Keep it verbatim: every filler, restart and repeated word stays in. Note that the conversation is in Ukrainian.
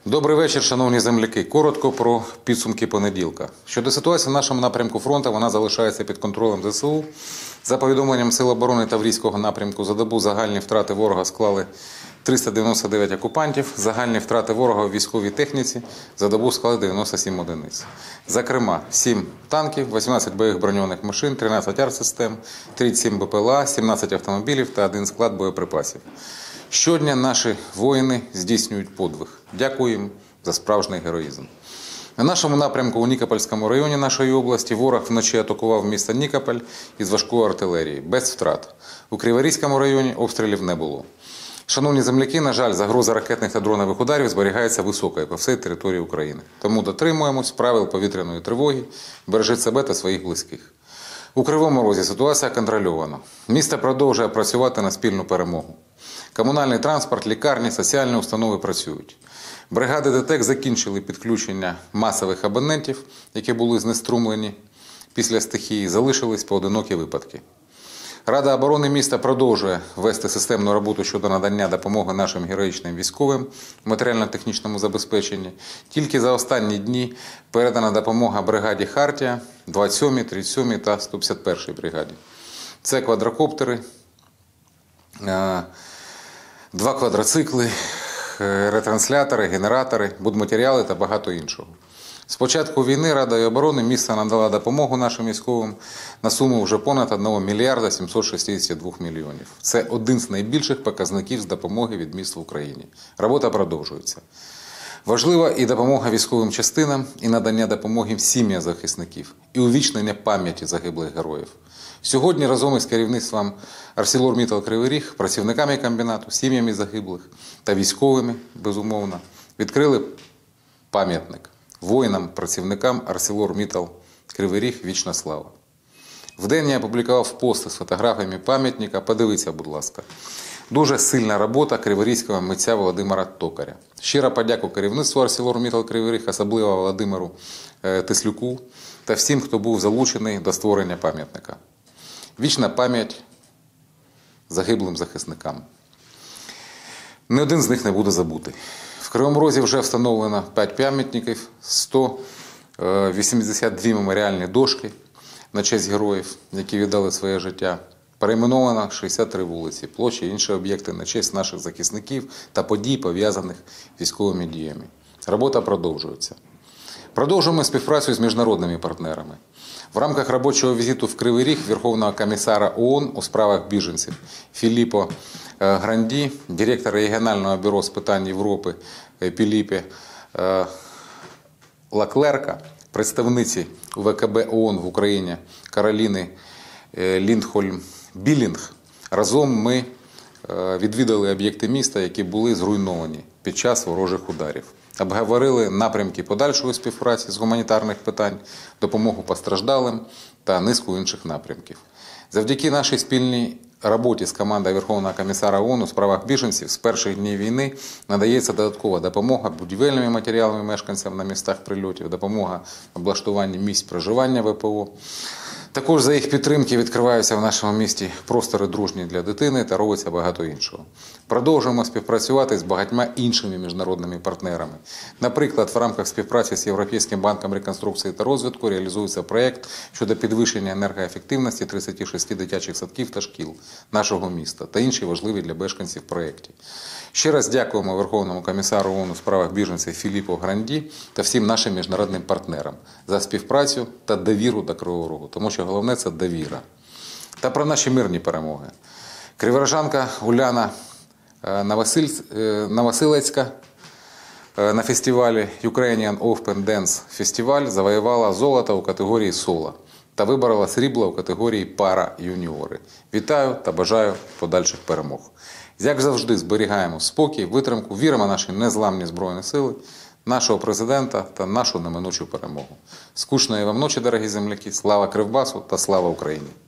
Добрий вечір, шановні земляки. Коротко про підсумки понеділка. Щодо ситуації в нашому напрямку фронту, вона залишається під контролем зе се у. За повідомленням Сил оборони Таврійського напрямку, за добу загальні втрати ворога склали триста дев'яносто дев'ять окупантів, загальні втрати ворога у військовій техніці за добу склали дев'яносто сім одиниць. Зокрема, сім танків, вісімнадцять бойових броньованих машин, тринадцять артсистем, тридцять сім бе пе ел а, сімнадцять автомобілів та один склад боєприпасів. Щодня наші воїни здійснюють подвиг. Дякуємо за справжній героїзм. На нашому напрямку у Нікопольському районі нашої області ворог вночі атакував місто Нікополь із важкої артилерії, без втрат. У Криворізькому районі обстрілів не було. Шановні земляки, на жаль, загроза ракетних та дронових ударів зберігається високою по всій території України. Тому дотримуємось правил повітряної тривоги, бережіть себе та своїх близьких. У Кривому Розі ситуація контрольована. Місто продовжує працювати на спільну перемогу. Комунальний транспорт, лікарні, соціальні установи працюють. Бригади ДТЕК закінчили підключення масових абонентів, які були знеструмлені після стихії, залишились поодинокі випадки. Рада оборони міста продовжує вести системну роботу щодо надання допомоги нашим героїчним військовим в матеріально-технічному забезпеченні. Тільки за останні дні передана допомога бригаді «Хартія», двадцять сьомій, тридцять сьомій та сто п'ятдесят першій бригаді. Це квадрокоптери, два квадроцикли, ретранслятори, генератори, будматеріали та багато іншого. З початку війни Радою оборони місто надала допомогу нашим військовим на суму вже понад одного мільярда сімсот шістдесят два мільйонів. Це один з найбільших показників з допомоги від міст в Україні. Робота продовжується. Важлива і допомога військовим частинам, і надання допомоги сім'ям захисників, і увічнення пам'яті загиблих героїв. Сьогодні разом із керівництвом ArcelorMittal Кривий Ріг, працівниками комбінату, сім'ями загиблих та військовими, безумовно, відкрили пам'ятник воїнам, працівникам ArcelorMittal Кривий Ріг «Вічна слава». Вдень я опублікував пости з фотографіями пам'ятника, подивіться, будь ласка. Дуже сильна робота криворізького митця Володимира Токаря. Щира подяку керівництву ArcelorMittal Кривий Ріг, особливо Володимиру Теслюку та всім, хто був залучений до створення пам'ятника. Вічна пам'ять загиблим захисникам. Ні один з них не буде забутий. В Кривому Розі вже встановлено п'ять пам'ятників, сто вісімдесят дві меморіальні дошки на честь героїв, які віддали своє життя. Перейменовано шістдесят три вулиці, площі і інші об'єкти на честь наших захисників та подій, пов'язаних з військовими діями. Робота продовжується. Продовжуємо співпрацю з міжнародними партнерами. В рамках робочого візиту в Кривий Ріг Верховного комісара ООН у справах біженців Філіппо Гранді, директора регіонального бюро з питань Європи Піліпе Лаклерка, представниці У Ве Ка Бе ООН в Україні Кароліни Ліндхольм-Білінг, разом ми відвідали об'єкти міста, які були зруйновані під час ворожих ударів. Обговорили напрямки подальшої співпраці з гуманітарних питань, допомогу постраждалим та низку інших напрямків. Завдяки нашій спільній роботі з командою Верховного комісара ООН у справах біженців з перших днів війни надається додаткова допомога будівельними матеріалами мешканцям на містах прильотів, допомога в облаштуванні місць проживання Ве Пе О. Також за їх підтримки відкриваються в нашому місті простори дружні для дитини та робиться багато іншого. Продовжуємо співпрацювати з багатьма іншими міжнародними партнерами. Наприклад, в рамках співпраці з Європейським банком реконструкції та розвитку реалізується проєкт щодо підвищення енергоефективності тридцяти шести дитячих садків та шкіл нашого міста та інші важливі для мешканців проєкти. Ще раз дякуємо Верховному комісару ООН у справах біженців Філіппо Гранді та всім нашим міжнародним партнерам за співпрацю та довіру до Кривого Рогу, тому що головне – це довіра. Та про наші мирні перемоги. Криворожанка Уляна Новосилецька на фестивалі Ukrainian Open Dance Festival завоювала золото у категорії соло та виборола срібло у категорії пара юніори. Вітаю та бажаю подальших перемог. Як завжди, зберігаємо спокій, витримку, віримо в наші незламні Збройні Сили, нашого президента та нашу неминучу перемогу. Скучної вам ночі, дорогі земляки, слава Кривбасу та слава Україні!